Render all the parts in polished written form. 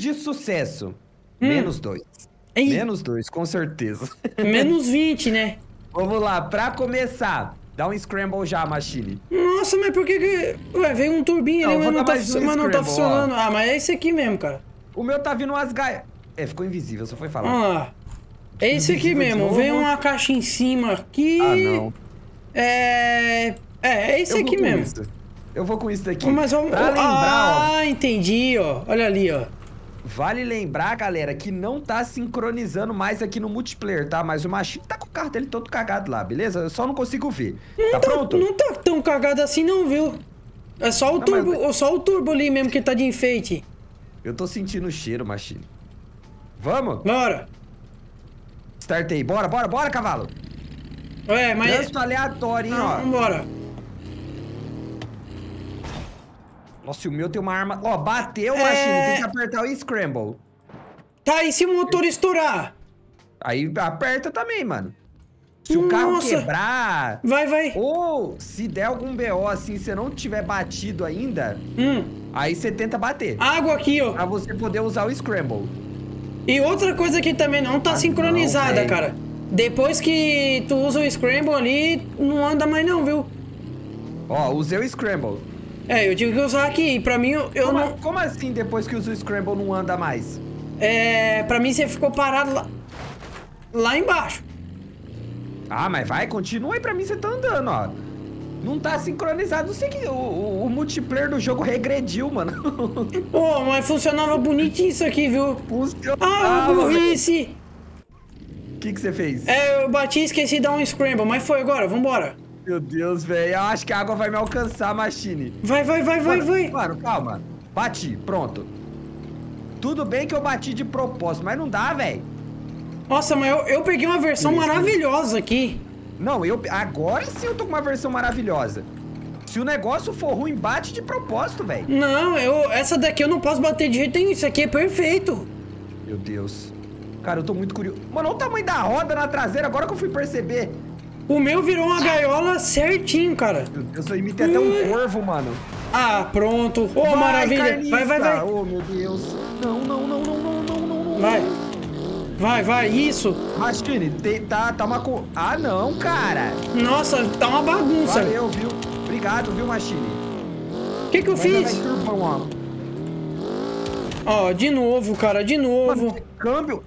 de sucesso. Menos 2. Ei. Menos 2, com certeza. Menos 20, né? Vamos lá, pra começar. Dá um scramble já, Machine. Nossa, mas por que... Ué, veio um turbinho ali, Não, mas vou não dar tá, mais um mas não tá scramble, funcionando. ó. Ah, mas é esse aqui mesmo, cara. O meu tá vindo umas gaias. É, ficou invisível, só foi falar. Vamos lá. É esse aqui Invisível de mesmo. novo. Veio uma caixa em cima aqui. Ah, não. É esse Eu vou aqui com mesmo. isso. Eu vou com isso daqui. Mas vamos... Pra lembrar, ó. Entendi, ó. Olha ali, ó. Vale lembrar, galera, que não tá sincronizando mais aqui no multiplayer, tá? Mas o Machine tá com o carro dele todo cagado lá, beleza? Eu só não consigo ver. Tá pronto? Não tá tão cagado assim não, viu? É só o Não, turbo, mas- só o turbo ali mesmo que tá de enfeite. Eu tô sentindo o cheiro, Machine. Vamos? Bora. Startei. Bora, bora, bora, cavalo. Ué, mas... Trânsito aleatório, hein, ó. Vambora. Nossa, e o meu tem uma arma... Ó, bateu, Machine. Tem que apertar o scramble. Tá, e se o motor estourar? Aí aperta também, mano. Se o carro Nossa. quebrar... Vai. Ou se der algum BO assim, você não tiver batido ainda, aí você tenta bater. Água aqui, ó. Pra você poder usar o scramble. E outra coisa que também não tá sincronizada, não, velho. cara. Depois que tu usa o Scramble ali, não anda mais não, viu? Ó, usei o scramble. É, eu tive que usar aqui. Pra mim, eu Como, não... como assim depois que usa o scramble não anda mais? Pra mim você ficou parado lá embaixo. Ah, mas vai, continua aí pra mim, você tá andando, ó. Não tá sincronizado, não sei que o multiplayer do jogo regrediu, mano. Pô, mas funcionava bonitinho isso aqui, viu? Ah, velho. burrice! O que você fez? Eu bati e esqueci de dar um Scramble, mas foi agora, vambora. Meu Deus, velho, eu acho que a água vai me alcançar, Machine. Vai. Mano, calma. Bati, pronto. Tudo bem que eu bati de propósito, mas não dá, velho. Nossa, mas eu peguei uma versão maravilhosa aqui. Não, agora sim eu tô com uma versão maravilhosa. Se o negócio for ruim, bate de propósito, velho. Não, essa daqui eu não posso bater de jeito nenhum, isso aqui é perfeito. Meu Deus. Cara, eu tô muito curioso. Mano, olha o tamanho da roda na traseira, agora que eu fui perceber. O meu virou uma gaiola certinho, cara. Meu Deus, eu imitei até um corvo, mano. Ah, pronto. Ô, maravilha. Carniça. Vai. Oh, meu Deus. Não. Vai, isso. Machine, tá uma... Ah, não, cara. Nossa, tá uma bagunça. Valeu, viu? Obrigado, viu, Machine? O que eu fiz? Turbão, Ó, de novo, cara, de novo. Mano, câmbio.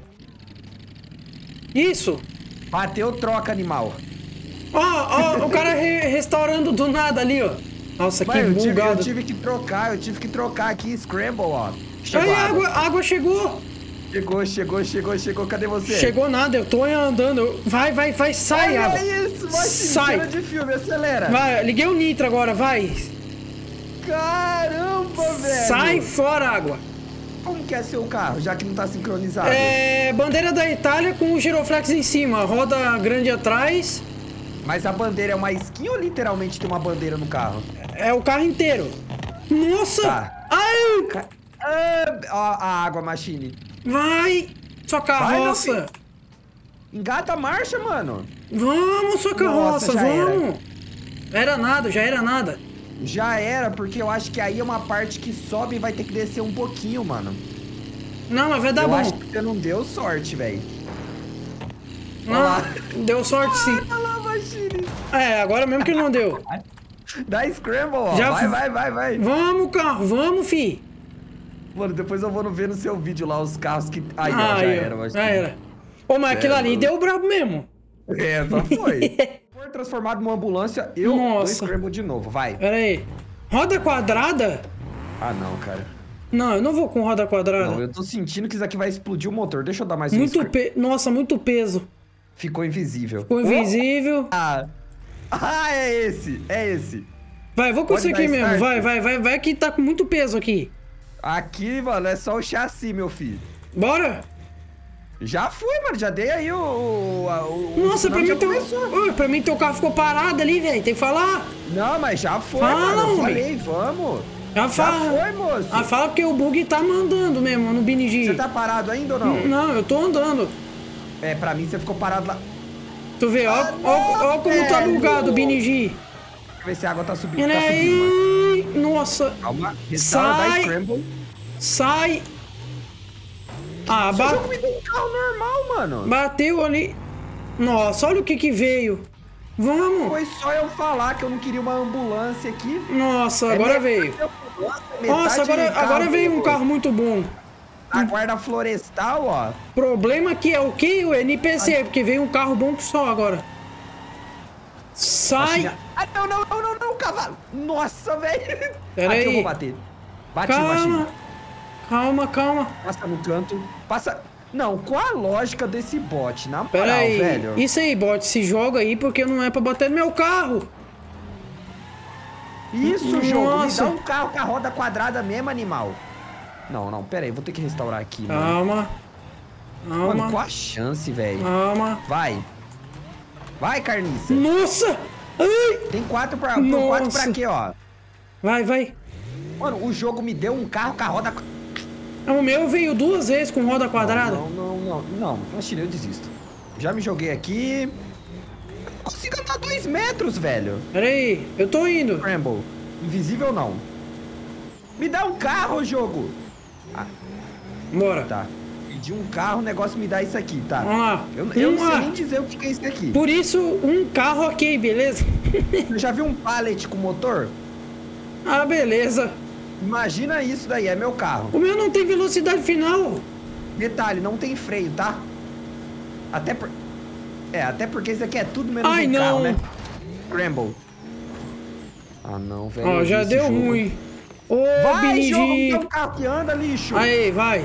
Isso. Bateu, troca, animal. Ó, o cara restaurando do nada ali, ó. Nossa, que Mano, eu bugado. tive que trocar aqui, scramble, ó. Aí, água chegou. Chegou, cadê você? Chegou nada, eu tô andando. Vai, sai, água. Olha isso, Machine, Sai. cena de filme, acelera. Vai, liguei o nitro agora, vai. Caramba, velho. Sai fora, água. Como que é seu carro, já que não tá sincronizado? Bandeira da Itália com o giroflex em cima, roda grande atrás. Mas a bandeira é uma skin ou literalmente tem uma bandeira no carro? É o carro inteiro. Nossa! Tá. Ai! Ó, a água, Machine. Vai! Sua carroça! Vai, engata a marcha, mano. Vamos, sua carroça, Nossa, já vamos! Já era nada. Já era, porque eu acho que aí é uma parte que sobe e vai ter que descer um pouquinho, mano. Não, mas vai dar eu bom. acho que você não deu sorte, velho. Não, deu sorte sim. Olha lá, Machine. Agora mesmo que não deu. Dá scramble, ó. Já Vai. Vamos, carro, vamos, fi. Mano, depois eu vou ver no seu vídeo lá os carros que... Aí, ó, já era, Machine. Já era. Ô, mas aquilo ali mano. deu brabo mesmo. Só foi. For transformado numa ambulância, eu dou scramble de novo, vai. Pera aí. Roda quadrada? Ah, não, cara. Não, eu não vou com roda quadrada. Não, eu tô sentindo que isso aqui vai explodir o motor. Deixa eu dar mais Muito scramble. Nossa, muito peso. Ficou invisível. Ficou invisível. É esse. Vai, vou com Pode isso aqui dar mesmo. start. Vai que tá com muito peso aqui. Aqui, mano, é só o chassi, meu filho. Bora? Já fui, mano. Já dei aí Nossa, pra já mim, começou. pra mim teu carro ficou parado ali, velho. Tem que falar. Não, mas já foi, Fala, mano. Eu homem. falei, vamos. Já foi, moço. Fala porque o bug tá mandando mesmo no BNG. Você tá parado ainda ou não? Não, eu tô andando. Pra mim você ficou parado lá. Tu vê, ó como tá bugado o BNG. Deixa eu ver se a água tá subindo. Tá subindo, mano. aí. Nossa. Calma. Restaura, dá scramble. Sai. Ah, Esse jogo me deu um carro normal, mano. bateu ali. Nossa, olha o que veio. Vamos. Foi só eu falar que eu não queria uma ambulância aqui. Nossa, agora veio. Nossa, agora veio um carro muito bom. A guarda florestal, ó. Problema que é o que? O NPC, porque veio um carro bom que só agora. Sai! Ah, não, cavalo! Nossa, velho! Pera Aqui aí. eu vou bater. Bate, Calma. baixinho. Calma. Passa no canto. Passa... Não, qual a lógica desse bot? Na moral, Pera aí. velho. Isso aí, bot, se joga aí porque não é pra bater no meu carro. Isso, jogo. Me Nossa. dá um carro com a roda quadrada mesmo, animal. Não, pera aí. Vou ter que restaurar aqui, mano. Mano, qual a chance, velho? Calma. Vai, carniça. Nossa! Ai! Tem 4 pra quê, ó? Vai. Mano, o jogo me deu um carro com a roda... O meu veio 2 vezes com roda quadrada. Não. Imagina, eu desisto. Já me joguei aqui. Eu não consigo andar 2 metros, velho. Pera aí, eu tô indo. Scramble. Invisível não. Me dá um carro, jogo. Bora. Tá. Pedi um carro, o negócio me dá isso aqui, tá? Vamos lá. Eu não sei nem dizer o que é isso aqui. Por isso, um carro ok, beleza? Eu já vi um pallet com motor? Ah, beleza. Imagina isso daí, é meu carro. O meu não tem velocidade final. Detalhe, não tem freio, tá? Até porque isso aqui é tudo menos Ai, um não. carro, né? Scramble. Ah, não, velho. Ó, já deu ruim. Ô, Vai, jogo, Billy. tem um carro que anda, lixo. Aí, vai.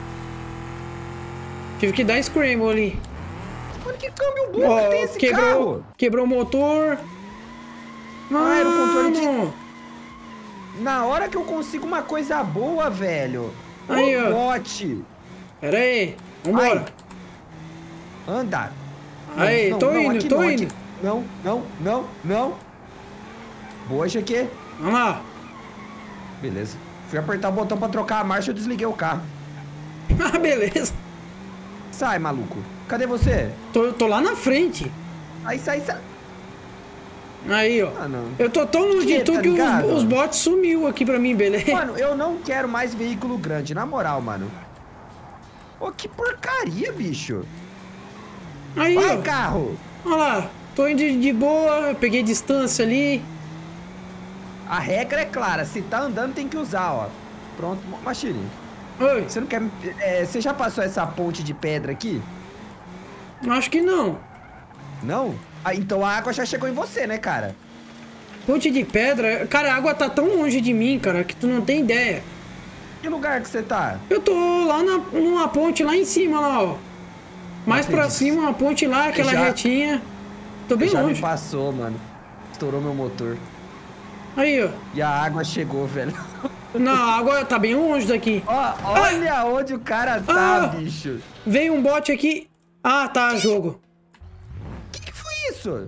Tive que dar scramble ali. Mano, que câmbio burro que tem esse carro. Quebrou o motor. Ah, era o controle de... Mano. Na hora que eu consigo uma coisa boa, velho. Aí, ó. Bote. Pera aí. Vambora. Anda. Aí, tô indo. Não. Boa, GQ. Vamos lá. Beleza. Fui apertar o botão pra trocar a marcha, eu desliguei o carro. Ah, beleza. Sai, maluco. Cadê você? Tô lá na frente. Sai. Aí, ó. Ah, não. Eu tô tão longe de tu tá que ligado? os bots sumiu aqui pra mim, beleza? Mano, eu não quero mais veículo grande, na moral, mano. Ô, que porcaria, bicho. Aí, Vai, ó. carro. Olha lá. Tô indo de boa, eu peguei distância ali. A regra é clara, se tá andando tem que usar, ó. Pronto, Machine. Oi. Você não quer... você já passou essa ponte de pedra aqui? Acho que não. Não? Ah, então a água já chegou em você, né, cara? Ponte de pedra? Cara, a água tá tão longe de mim, cara, que tu não tem ideia. Que lugar que você tá? Eu tô lá numa ponte lá em cima, lá, ó. Mais pra cima, uma ponte lá, aquela retinha. Tô bem já longe. me passou, mano. Estourou meu motor. Aí, ó. E a água chegou, velho. Não, a água tá bem longe daqui. Ó, olha onde o cara tá, bicho. Veio um bot aqui. Ah, tá, jogo. Que foi isso?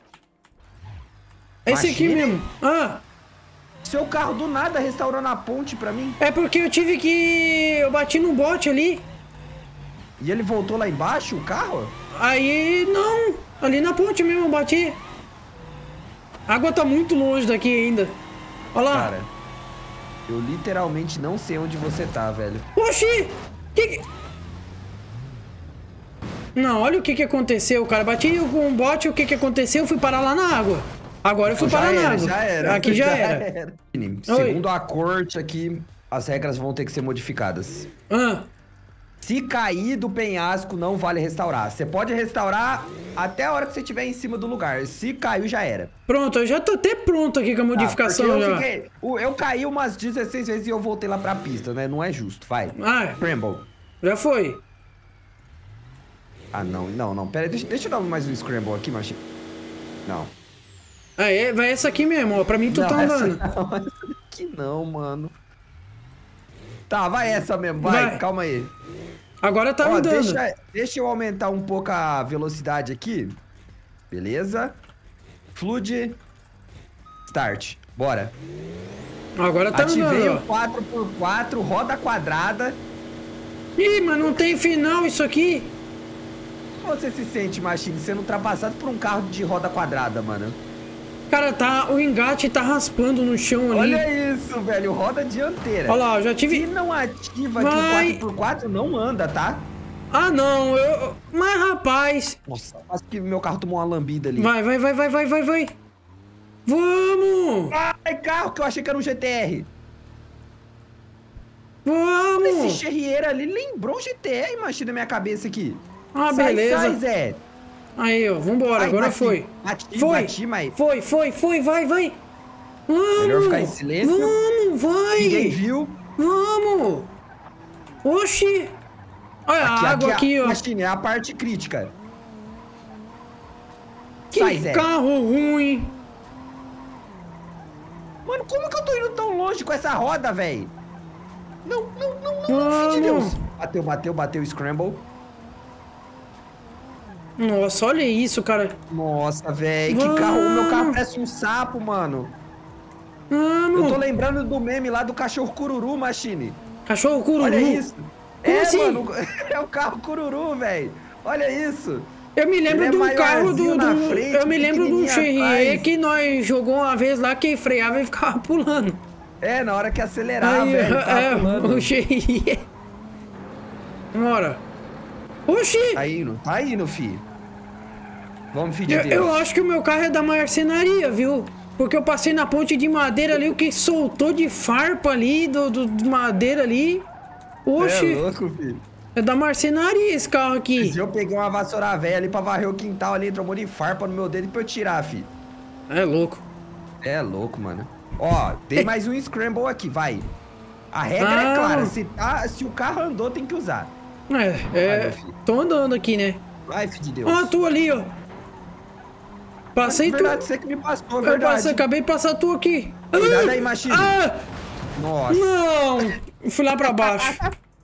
Esse aqui mesmo. Ah, Seu carro do nada restaurando a ponte pra mim. é porque eu tive que... Eu bati no bot ali. E ele voltou lá embaixo, o carro? Aí, não. Ali na ponte mesmo eu bati. A água tá muito longe daqui ainda. Olha lá. Cara, eu literalmente não sei onde você tá, velho. Oxi! Não, olha o que aconteceu, cara. Bati com o bot, o que aconteceu? Eu fui parar lá na água. Agora eu fui parar na água. Já era. Aqui já era. Segundo a corte aqui, as regras vão ter que ser modificadas. Ah, Se cair do penhasco, não vale restaurar. Você pode restaurar até a hora que você estiver em cima do lugar. Se caiu, já era. pronto, eu já tô até pronto aqui com a modificação. Eu caí umas 16 vezes e eu voltei lá pra pista, né? Não é justo, vai. Ah, Scramble. já foi. Ah, não. Pera aí, deixa eu dar mais um Scramble aqui, machinho. Não. Ah, vai essa aqui mesmo, ó. Pra mim tu tá andando. Essa aqui não, mano. Tá, vai essa mesmo, vai. Calma aí. Agora tá andando. Deixa eu aumentar um pouco a velocidade aqui. Beleza. Flood. Start. Bora. Agora tá Ativei andando, o 4x4, roda quadrada. Ih, mas não tem final isso aqui. Como você se sente, Machine, sendo ultrapassado por um carro de roda quadrada, mano? Cara, o engate tá raspando no chão ali. Olha isso, velho. Roda dianteira. Olha lá, eu já tive... Se não ativa que o 4x4 não anda, tá? Ah, não. Mas, rapaz... Nossa, quase que meu carro tomou uma lambida ali. Vai. Vamos! Ai, carro que eu achei que era um GTR. Vamos! Esse Cherriera ali lembrou o GTR, macho, na minha cabeça aqui. Ah, beleza. Sai, Zé. Aí, ó, vambora, agora bati, foi. Bati, mas... Foi, vai. Vamos! Melhor ficar em silêncio. Vamos, vai! Ninguém viu. Vamos! Oxi! Olha a água aqui, ó. Machine, é a parte crítica. Que Sai, Zé. carro ruim! Mano, como que eu tô indo tão longe com essa roda, velho? Não, filho de Deus. Bateu o Scramble. Nossa, olha isso, cara. Nossa, velho, que carro. O meu carro parece um sapo, mano. Vamos. Eu tô lembrando do meme lá do cachorro cururu, Machine. Cachorro cururu? Olha isso. Como assim? Mano, é o carro cururu, velho. Olha isso. Eu me lembro do carro frente, eu me lembro do Cherrier que nós jogou uma vez lá que freava e ficava pulando. É, na hora que acelerava, velho. O Cherrier. Bora. Oxi! Tá indo, filho. Vamos, filho de Deus. Eu acho que o meu carro é da marcenaria, viu? Porque eu passei na ponte de madeira ali, o que soltou de farpa ali, de madeira ali. Oxi! É louco, filho. É da marcenaria esse carro aqui. Eu peguei uma vassoura velha ali pra varrer o quintal ali, entrou um monte de farpa no meu dedo pra eu tirar, filho. É louco. É louco, mano. Ó, dei mais um Scramble aqui, vai. A regra é clara, se o carro andou, tem que usar. Vai, tô andando aqui, né? Vai, filho de Deus. Ó, tu ali, ó. Passei tu. Verdade, você que me passou, verdade. Acabei de passar tu aqui. Cuidado aí, Machine. Nossa. Não! Fui lá pra baixo.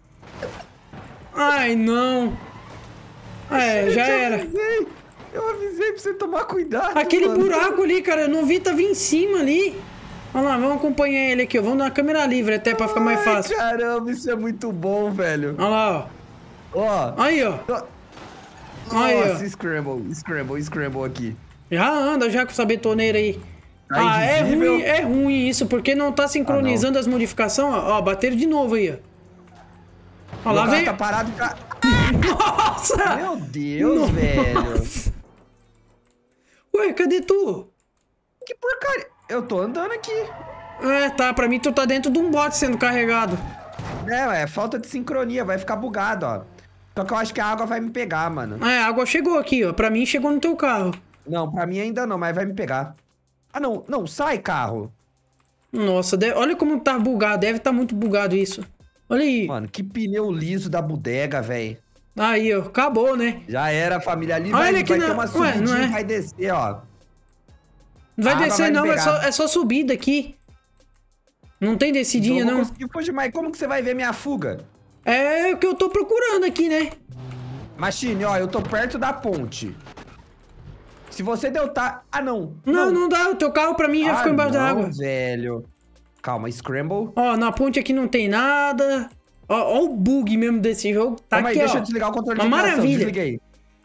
Ai, não. Já era. Eu avisei pra você tomar cuidado. Aquele mano. buraco ali, cara, eu não vi, tava em cima ali. Vamos lá, vamos acompanhar ele aqui, ó. Vamos na câmera livre até pra ficar mais fácil. Caramba, isso é muito bom, velho. Olha lá, ó. Aí, ó. Nossa, Scramble aqui. Já anda já com essa betoneira aí. Tá invisível. É ruim isso, porque não tá sincronizando as modificações. Ó, bateram de novo aí, ó. Ó, lá vem. Tá parado pra... Nossa! Meu Deus, velho. Ué, cadê tu? Que porcaria. Eu tô andando aqui. Tá, pra mim tu tá dentro de um bote sendo carregado. É falta de sincronia, vai ficar bugado, ó. Só que eu acho que a água vai me pegar, mano. A água chegou aqui, ó. Pra mim chegou no teu carro. Não, pra mim ainda não, mas vai me pegar. Ah, não, sai, carro. Nossa, olha como tá bugado, deve tá muito bugado isso. Olha aí. Mano, que pneu liso da bodega, velho. Aí, ó, acabou, né? Já era, família. Ali vai ter uma subidinha e vai descer, ó. Não vai descer não, é só subida aqui. Não tem descidinha, então, não. Não consegui fugir, mas como que você vai ver minha fuga? É o que eu tô procurando aqui, né? Machine, ó, eu tô perto da ponte. Se você deu Ah, não. Não dá. O teu carro pra mim já ficou embaixo da água. Velho. Calma, Scramble. Ó, na ponte aqui não tem nada. Ó o bug mesmo desse jogo. Tá aqui, deixa eu desligar o controle de tração. Maravilha. Desliguei.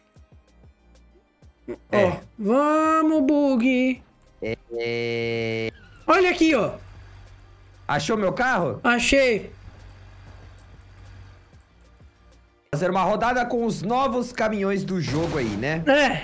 Ó, vamos, bug. Olha aqui, ó. Achou meu carro? Achei. Fazer uma rodada com os novos caminhões do jogo aí, né?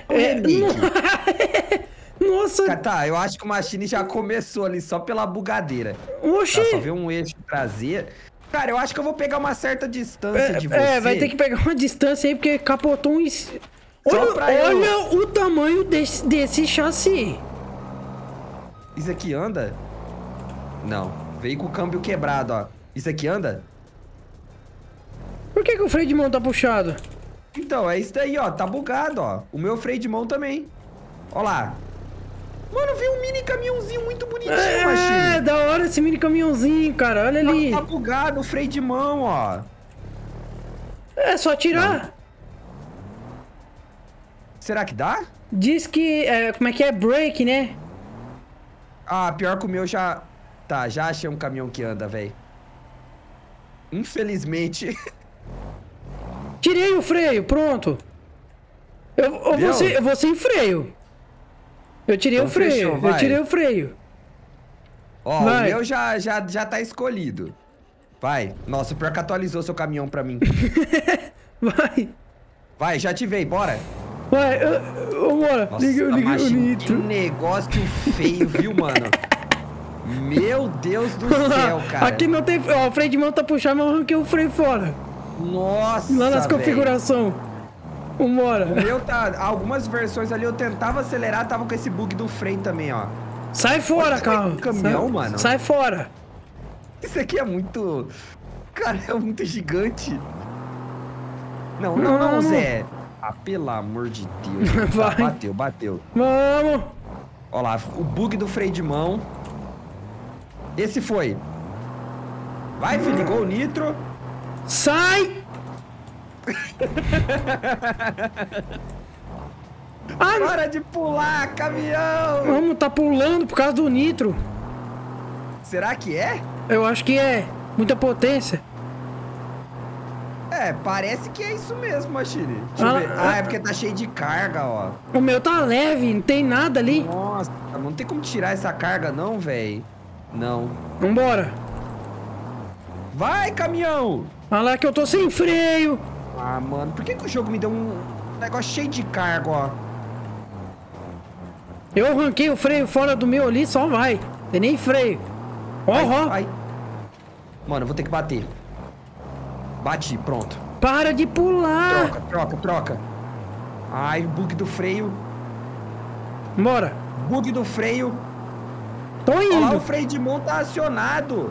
Nossa. Tá, eu acho que o Machine já começou ali só pela bugadeira. Oxi. Tá, só vê um eixo traseiro. Cara, eu acho que eu vou pegar uma certa distância de você. Vai ter que pegar uma distância aí, porque capotou um... Olha o tamanho desse chassi. Isso aqui anda? Não. Veio com o câmbio quebrado, ó. Isso aqui anda? Por que o freio de mão tá puxado? Então, é isso daí, ó. Tá bugado, ó. O meu freio de mão também. Ó lá. Mano, veio um mini caminhãozinho muito bonitinho, Machine. Da hora esse mini caminhãozinho, cara. Olha ali. Tá bugado o freio de mão, ó. É só tirar. Não. Será que dá? Diz que... como é que é? Brake, né? Ah, pior que o meu já... Tá, já achei um caminhão que anda, velho. Infelizmente... Tirei o freio, pronto. Eu vou sem freio. Eu tirei Então o freio, fechou, eu vai. tirei o freio. Ó, Vai. o meu já tá escolhido. Vai. Nossa, pior que atualizou seu caminhão pra mim. Vai. Vai, já ativei, bora. Vai, vambora. Nossa, Liga o mas que nitro. negócio feio, viu, mano? Meu Deus do céu, cara. Aqui não tem... Ó, o freio de mão tá puxado, mas eu arranquei o freio fora. Nossa, Lá nas velho. configurações. Vambora. O meu tá... Algumas versões ali eu tentava acelerar, tava com esse bug do freio também, ó. Sai fora, Olha o carro. caminhão, sai, mano. Sai fora. Isso aqui é muito... Cara, é muito gigante. Não, Zé. Ah, pelo amor de Deus. Vai. Tá, bateu. Vamos. Ó lá, o bug do freio de mão. Esse foi. Vai, filho, ligou o nitro. Sai. Ah, Para de pular, caminhão. vamos, tá pulando por causa do nitro. Será que é? Eu acho que é. Muita potência. É, parece que é isso mesmo, Machine. Deixa Ah, eu ver. ah. É porque tá cheio de carga, ó. O meu tá leve, não tem nada ali. Nossa, não tem como tirar essa carga não, velho. Não. Vambora. Vai, caminhão! Olha lá que eu tô sem freio. Ah, mano, por que o jogo me deu um negócio cheio de carga, ó? Eu arranquei o freio fora do meu ali, só vai. Tem nem freio. Ó, ó. Ai. Mano, eu vou ter que bater. Bati, pronto. Para de pular. Troca. Ai, bug do freio. Bora. Bug do freio. Tô Olha lá, o indo. freio de mão tá acionado.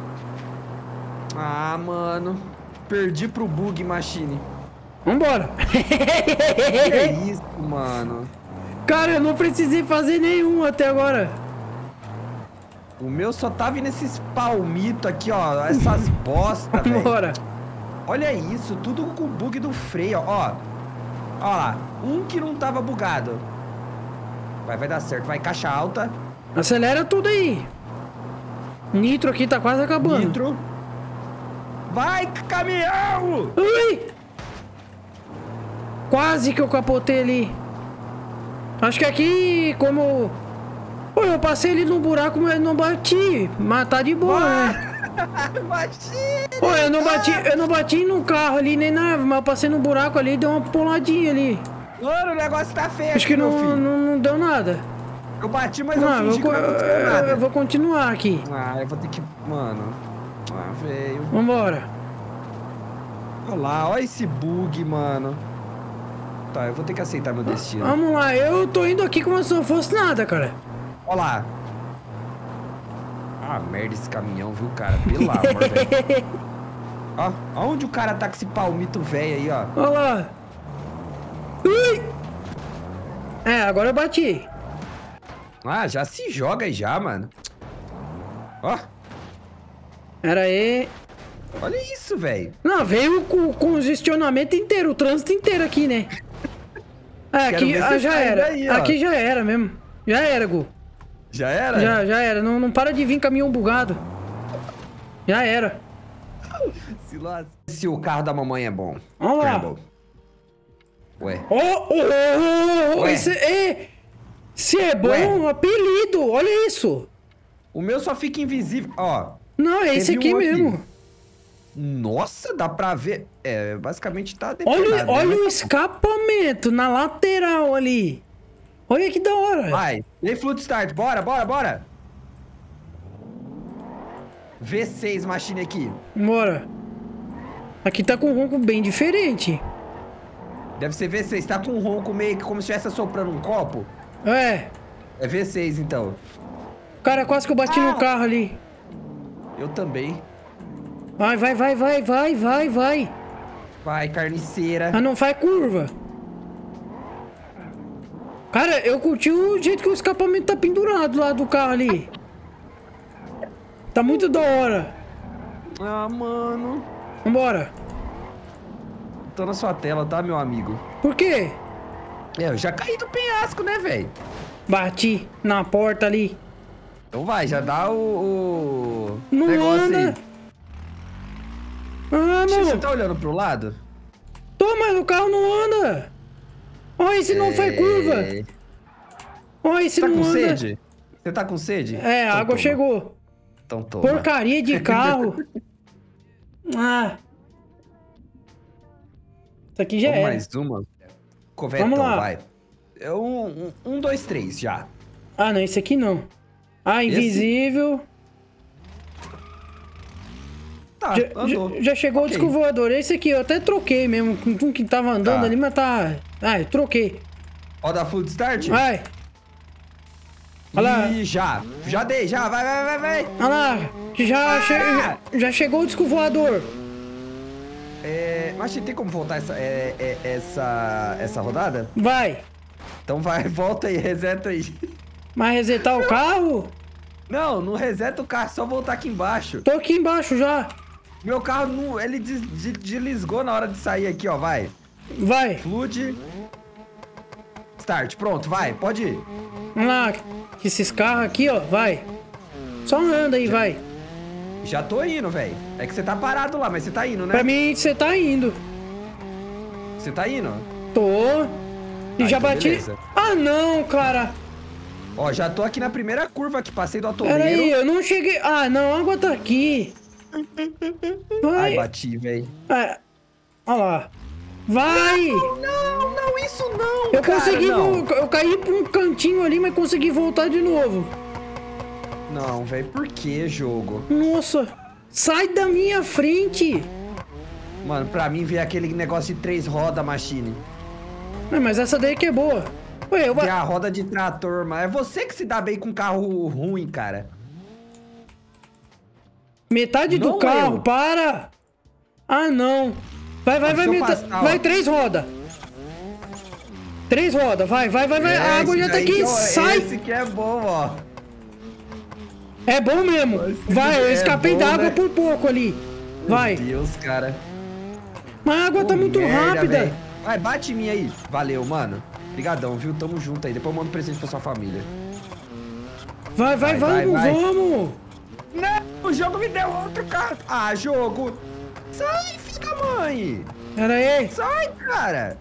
Ah, mano. Perdi pro bug, Machine. Vambora. Que é isso, mano? Cara, eu não precisei fazer nenhum até agora. O meu só tá vindo esses palmitos aqui, ó. Essas bosta, velho. Vambora. Olha isso, tudo com o bug do freio, ó. Ó lá, um que não tava bugado. Vai dar certo, vai, caixa alta. Acelera tudo aí. Nitro aqui tá quase acabando. Nitro. Vai, caminhão! Ui! Quase que eu capotei ali. Acho que aqui, como... Pô, eu passei ali no buraco, mas não bati. Mas tá de boa, né? Machine! Pô, eu não bati no carro ali, nem na árvore, mas eu passei no buraco ali e deu uma puladinha ali. Mano, o negócio tá feio Acho que aqui, meu filho. não deu nada. Eu bati, mas eu Ah, fingi que não aconteceu nada. eu vou continuar aqui. Ah, eu vou ter que... Mano... Ah, velho... Vambora. Olha lá, olha esse bug, mano. Tá, eu vou ter que aceitar meu destino. Vamos lá, eu tô indo aqui como se não fosse nada, cara. Olha lá. Ah, merda esse caminhão, viu, cara? Pelo amor, velho. Ó, onde o cara tá com esse palmito velho aí, ó. Olha lá. Ui! É, agora eu bati. Ah, já se joga aí já, mano. Ó, Pera aí. olha isso, velho. Não, veio com o congestionamento inteiro, o trânsito inteiro aqui, né? É, Quero aqui ver você já sair era. daí, ó. Aqui já era mesmo. Já era, Gu. Já era? Já era. Não para de vir caminhão bugado. Já era. Se o carro da mamãe é bom. Olha lá. Campbell. Ué. Oh, Ué. esse é bom, Ué. apelido, olha isso. O meu só fica invisível. Ó. Não, é esse Teve aqui um aqui. mesmo. Nossa, dá pra ver. É, basicamente tá depenado. Olha né? o escapamento na lateral ali. Olha que da hora. Vai. E aí, Fluid Start. Bora. V6 machine aqui. Bora. Aqui tá com um ronco bem diferente. Deve ser V6. Tá com um ronco meio que como se estivesse soprando um copo. É. É V6, então. Cara, quase que eu bati no carro ali. Eu também. Vai. Vai, carniceira. Ah, não faz curva. Cara, eu curti o jeito que o escapamento tá pendurado lá do carro ali. Tá muito da hora. Ah, mano. Vambora. Tô na sua tela, tá, meu amigo? Por quê? É, eu já caí do penhasco, né, velho? Bati na porta ali. Então vai, já dá o Não negócio anda. aí. Ah, Você mano. tá olhando pro lado? Tô, mas o carro não anda. Olha, esse não faz curva. Oi, se Tá não com anda... sede? Você tá com sede? É, a Então água toma. chegou. Então toma. Porcaria de carro. Ah. Isso aqui já Vamos era. mais uma. Covetão, Vamos lá. vai. É um, dois, três, já. Ah, não, esse aqui não. Ah, invisível. Tá, andou. Já chegou Ok. o disco voador. Esse aqui eu até troquei mesmo. Com um que tava andando Tá. ali, mas tá... Ah, eu troquei. Roda full start? Vai. Olha lá. E já dei, já, vai. Olha lá. Que já chegou o disco voador. Mas tem como voltar essa rodada? Vai. Então vai, volta aí, reseta aí. Mas resetar o carro? Não reseta o carro, só voltar aqui embaixo. Tô aqui embaixo já. Meu carro, não, ele desligou na hora de sair aqui, ó, vai. Vai. Flood. Start, pronto, vai, pode ir. Vamos lá. Que esses carros aqui, ó, vai. Só anda aí, vai. Já tô indo, velho. É que você tá parado lá, mas você tá indo, né? Pra mim, você tá indo. Você tá indo? Tô. E Ah, já então bati... beleza. Ah, não, cara. Ó, já tô aqui na primeira curva que passei do Pera aí, atoleiro. eu não cheguei... Ah, não, a água tá aqui. Vai. Ai, bati, velho. É. Olha lá. Vai. Não, isso não, Eu cara, consegui... não. Eu caí pra um cantinho ali, mas consegui voltar de novo. Não, velho, por que jogo? Nossa. Sai da minha frente. Mano, pra mim veio aquele negócio de 3 rodas, Machine. Não, mas essa daí que é boa. Ué, Tem a roda de trator, mas é você que se dá bem com carro ruim, cara. Metade do Não carro, eu. para. Ah, não. Vai, Ah, se eu metade. passar, ó. Vai, 3 rodas. 3 rodas, vai. A água já tá aqui, sai. Esse que é bom, ó. É bom mesmo. Vai, eu é escapei bom, da água né? por pouco ali. Vai. Meu Deus, cara. Mas a água tá Pô, muito merda, rápida. véi. Vai, bate em mim aí. Valeu, mano. Obrigadão, viu? Tamo junto aí. Depois eu mando presente pra sua família. Vai, vai, vamos. Não, o jogo me deu outro carro. Ah, jogo. Sai, filha da mãe. Pera aí. Sai, cara.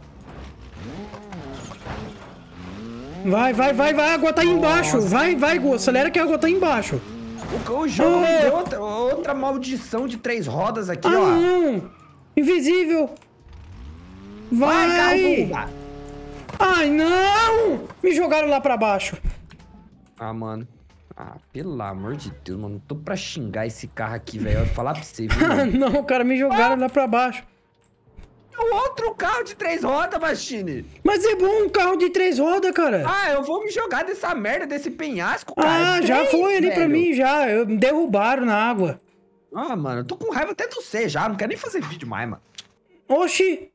Vai, a água tá aí embaixo. Vai, Gu, acelera que a água tá aí embaixo. O jogo me deu outra maldição de 3 rodas aqui, Ah, ó. não. Invisível. Vai. Vai, carro. Ai, não. Me jogaram lá pra baixo. Ah, mano. Ah, pelo amor de Deus, mano. Não tô pra xingar esse carro aqui, velho. Eu vou falar pra você, viu? Ah, mano? não, cara, me jogaram lá pra baixo. O outro carro de 3 rodas, Machine. Mas é bom um carro de 3 rodas, cara. Ah, eu vou me jogar dessa merda, desse penhasco, cara. Ah, já Três, foi ali pra velho. mim, já. Me derrubaram na água. Ah, mano, eu tô com raiva até de você já. Não quero nem fazer vídeo mais, mano. Oxi.